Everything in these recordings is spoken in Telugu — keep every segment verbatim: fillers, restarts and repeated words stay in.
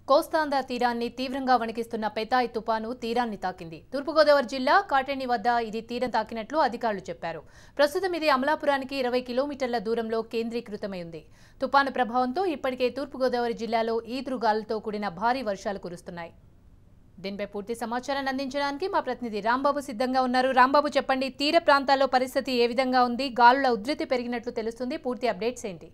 కోస్తాంధ్ర తీరాన్ని తీవ్రంగా వణికిస్తున్న పెథాయ్ తుపాను తీరాన్ని తాకింది. తూర్పుగోదావరి జిల్లా కాట్రేని వద్ద ఇది తీరం తాకినట్లు అధికారులు చెప్పారు. ప్రస్తుతం ఇది అమలాపురానికి ఇరవై కిలోమీటర్ల దూరంలో కేంద్రీకృతమై ఉంది. తుపాను ప్రభావంతో ఇప్పటికే తూర్పుగోదావరి జిల్లాలో ఈదురుగాలులతో కూడిన భారీ వర్షాలు కురుస్తున్నాయి. దీనిపై పూర్తి సమాచారాన్ని అందించడానికి మా ప్రతినిధి రాంబాబు సిద్ధంగా ఉన్నారు. రాంబాబు, చెప్పండి, తీర ప్రాంతాల్లో పరిస్థితి ఏ విధంగా ఉంది? గాలుల ఉధృతి పెరిగినట్లు తెలుస్తుంది. పూర్తి అప్డేట్స్ ఏంటి?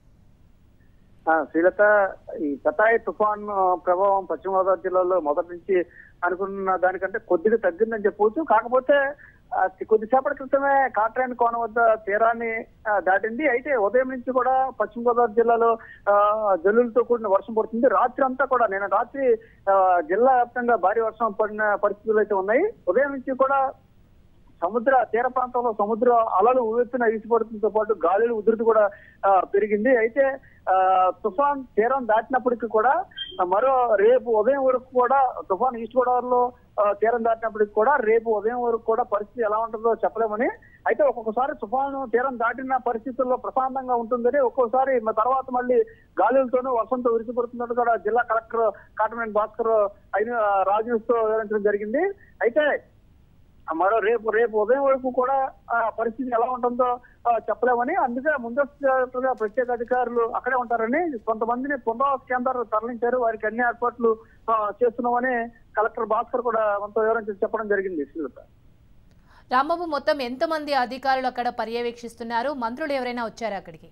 శ్రీలత, ఈ పెథాయ్ తుఫాన్ ప్రభావం పశ్చిమ గోదావరి జిల్లాలో మొదటి నుంచి అనుకున్న దానికంటే కొద్దిగా తగ్గిందని చెప్పవచ్చు. కాకపోతే కొద్దిసేపటి క్రితమే కాట్రేనికోన వద్ద తీరాన్ని దాటింది. అయితే ఉదయం నుంచి కూడా పశ్చిమ గోదావరి జిల్లాలో జల్లులతో కూడిన వర్షం పడుతుంది. రాత్రి అంతా కూడా నేను రాత్రి జిల్లా వ్యాప్తంగా భారీ వర్షం పడిన పరిస్థితులు అయితే ఉన్నాయి. ఉదయం నుంచి కూడా సముద్ర తీర ప్రాంతంలో సముద్ర అలలు ఉవ్వెత్తున ఈసిపడుతుంతో పాటు గాలుల ఉధృతి కూడా పెరిగింది. అయితే ఆ తుఫాన్ తీరం దాటినప్పటికీ కూడా మరో రేపు ఉదయం వరకు కూడా తుఫాన్ ఈస్ట్ గోదావరిలో తీరం దాటినప్పటికీ కూడా రేపు ఉదయం వరకు కూడా పరిస్థితి ఎలా ఉంటుందో చెప్పలేమని, అయితే ఒక్కొక్కసారి తుఫాను తీరం దాటిన పరిస్థితుల్లో ప్రశాంతంగా ఉంటుందని, ఒక్కోసారి తర్వాత మళ్ళీ గాలులతోనూ వర్షంతో విరిసిపడుతున్నట్టు కూడా జిల్లా కలెక్టర్ కాటమనేని భాస్కర్ అయిన రాజ్ న్యూస్ తో వివరించడం జరిగింది. అయితే మరో రేపు రేపు ఉదయం వరకు కూడా పరిస్థితి ఎలా ఉంటుందో చెప్పలేమని, అందుకే ముందస్తుగా ప్రత్యేక అధికారులు అక్కడే ఉంటారని కొంతమందిని పునరావాస కేంద్రాలు తరలించారు. వారికి అన్ని ఏర్పాట్లు చేస్తున్నామని కలెక్టర్ భాస్కర్ కూడా మనతో వివరించి చెప్పడం జరిగింది. రాంబాబు, మొత్తం ఎంతమంది అధికారులు అక్కడ పర్యవేక్షిస్తున్నారు? మంత్రులు ఎవరైనా వచ్చారా అక్కడికి?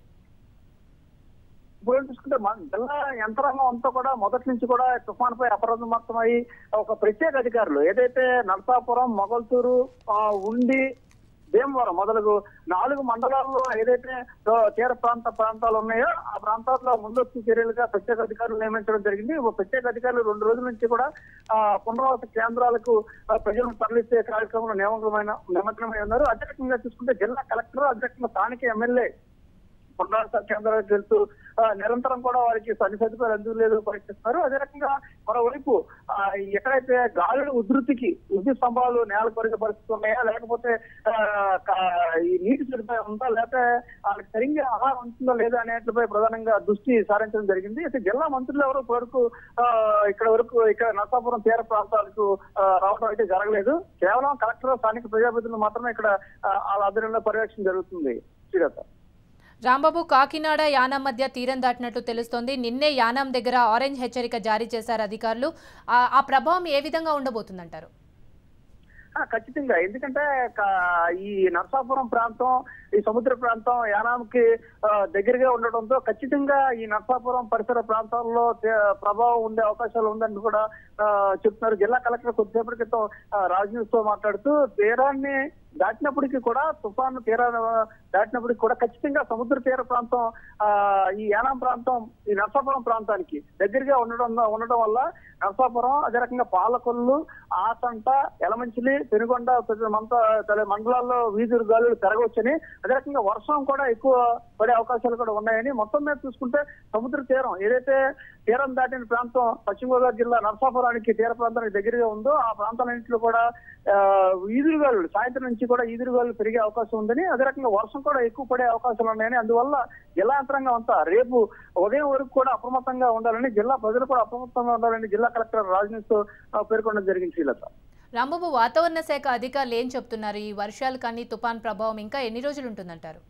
ఇప్పుడు చూసుకుంటే జిల్లా యంత్రాంగం అంతా కూడా మొదటి నుంచి కూడా తుఫాన్ పై అప్రమత్తమై ఒక ప్రత్యేక అధికారులు ఏదైతే నరసాపురం, మొగల్తూరు, ఉండి, భీమవరం మొదలగు నాలుగు మండలాల్లో ఏదైతే తీర ప్రాంత ప్రాంతాలు ఉన్నాయో ఆ ప్రాంతాల్లో ముందస్తు చర్యలుగా ప్రత్యేక అధికారులు నియమించడం జరిగింది. ప్రత్యేక అధికారులు రెండు రోజుల నుంచి కూడా ఆ పునరావాస కేంద్రాలకు ప్రజలను తరలిసే కార్యక్రమంలో నియమకమైన నిమగ్నమై ఉన్నారు. అధ్యక్షంగా చూసుకుంటే జిల్లా కలెక్టర్, అధ్యక్షంగా స్థానిక ఎమ్మెల్యే పునరావాస కేంద్రాలకు వెళ్తూ నిరంతరం కూడా వారికి సన్ని సదుపాయాలు అందులేదు పరీక్షిస్తున్నారు. అదే రకంగా మరోవైపు ఎక్కడైతే గాలుల ఉధృతికి విద్యుత్ స్తంభాలు నేల కొరిగే పరిస్థితులు ఉన్నాయా, లేకపోతే ఈ నీటి సదుపాయం ఉందా, లేకపోతే వాళ్ళకి సరిగ్గా ఆహారం ఉంటుందా లేదా అనేట్లపై ప్రధానంగా దృష్టి సారించడం జరిగింది. అయితే జిల్లా మంత్రులు ఎవరు వరకు ఇక్కడ వరకు ఇక్కడ నరసాపురం తీర ప్రాంతాలకు రావడం అయితే జరగలేదు. కేవలం కలెక్టర్, స్థానిక ప్రజాప్రతినిధులు మాత్రమే ఇక్కడ వాళ్ళ ఆధ్వర్యంలో పర్యవేక్షణ జరుగుతుంది. శ్రీలత, రాంబాబు, కాకినాడ యానాం మధ్య తీరం దాటినట్లు తెలుస్తోంది. నిన్నే యానాం దగ్గర ఆరెంజ్ హెచ్చరిక జారీ చేశారు అధికారులు. ఆ ప్రభావం ఏ విధంగా ఉండబోతుందంటారు? ఖచ్చితంగా, ఎందుకంటే ఈ నరసాపురం ప్రాంతం, ఈ సముద్ర ప్రాంతం యానాంకి దగ్గరగా ఉండటంతో ఖచ్చితంగా ఈ నరసాపురం పరిసర ప్రాంతాల్లో ప్రభావం ఉండే అవకాశాలు ఉందని కూడా చెప్తున్నారు. జిల్లా కలెక్టర్ కొద్దిసేపటి క్రితం రాజ్ న్యూస్ తో మాట్లాడుతూ తీరాన్ని దాటినప్పటికీ కూడా తుఫాను తీర దాటినప్పటికీ కూడా ఖచ్చితంగా సముద్ర తీర ప్రాంతం ఈ యానాం ప్రాంతం ఈ నరసాపురం ప్రాంతానికి దగ్గరగా ఉండడం ఉండడం వల్ల నరసాపురం, అదే రకంగా పాలకొల్లు, ఆతంట, యలమంచిలి, పెనుగొండ మండలాల్లో వీధులు గాలులు పెరగవచ్చని, అదే రకంగా వర్షం కూడా ఎక్కువ పడే అవకాశాలు కూడా ఉన్నాయని, మొత్తం మీద చూసుకుంటే సముద్ర తీరం ఏదైతే తీరం దాటిన ప్రాంతం పశ్చిమ గోదావరి జిల్లా నరసాపురానికి తీర ప్రాంతానికి దగ్గరగా ఉందో ఆ ప్రాంతాలన్నింటిలో కూడా ఈదురుగాలు సాయంత్రం నుంచి కూడా ఈదురుగాలు పెరిగే అవకాశం ఉందని, అదే రకంగా వర్షం కూడా ఎక్కువ పడే అవకాశాలు ఉన్నాయని, అందువల్ల జిల్లా యంత్రాంగం అంతా రేపు ఉదయం వరకు కూడా అప్రమత్తంగా ఉండాలని, జిల్లా ప్రజలు కూడా అప్రమత్తంగా ఉండాలని జిల్లా కలెక్టర్ రాజ్ న్యూస్ తో పేర్కొనడం జరిగింది. శ్రీలత, రాంబాబు, వాతావరణ శాఖ అధికారులు ఏం చెప్తున్నారు? ఈ వర్షాలు కానీ తుఫాన్ ప్రభావం ఇంకా ఎన్ని రోజులు ఉంటుందంటారు?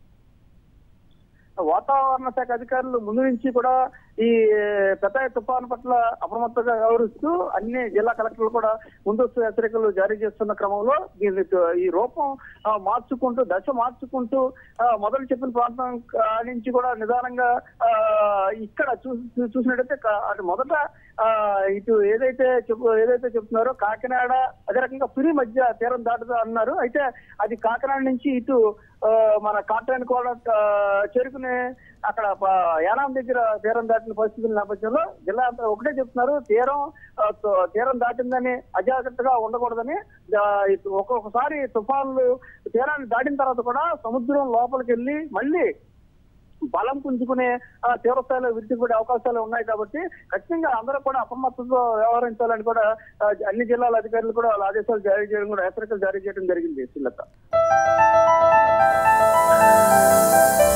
వాతావరణ శాఖ అధికారులు ముందు నుంచి కూడా ఈ పెథాయ్ తుఫాను పట్ల అప్రమత్తంగా వ్యవహరిస్తూ అన్ని జిల్లా కలెక్టర్లు కూడా ముందస్తు హెచ్చరికలు జారీ చేస్తున్న క్రమంలో దీన్ని ఈ రూపం మార్చుకుంటూ దశ మార్చుకుంటూ మొదలు చెప్పిన ప్రాంతం నుంచి కూడా నిదానంగా ఇక్కడ చూసి చూసినట్టయితే అటు మొదట ఇటు ఏదైతే చెప్పు ఏదైతే చెప్తున్నారో కాకినాడ, అదే రకంగా పురి మధ్య తీరం దాటుతా అన్నారు. అయితే అది కాకినాడ నుంచి ఇటు మన కాట్రేనికోన చేరుకునే అక్కడ యానాం దగ్గర తీరం దాటిన పరిస్థితుల నేపథ్యంలో జిల్లా అంతా ఒకటే చెప్తున్నారు, తీరం తీరం దాటిందని అజాగ్రత్తగా ఉండకూడదని. ఒక్కొక్కసారి తుఫాన్లు తీరాన్ని దాటిన తర్వాత కూడా సముద్రం లోపలికి వెళ్ళి మళ్ళీ బలం పుంజుకునే తీవ్రస్థాయిలో విరిచిపడే అవకాశాలు ఉన్నాయి. కాబట్టి ఖచ్చితంగా అందరూ కూడా అప్రమత్తంతో వ్యవహరించాలని కూడా అన్ని జిల్లాల అధికారులు కూడా ఆదేశాలు జారీ చేయడం కూడా హెచ్చరికలు జారీ చేయడం జరిగింది. శ్రీలత.